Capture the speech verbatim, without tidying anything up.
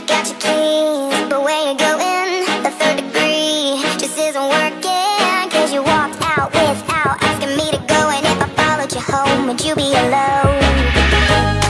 got your keys, but where you going? The third degree just isn't working, cause you walked out without asking me to go. And if I followed you home, would you be alone?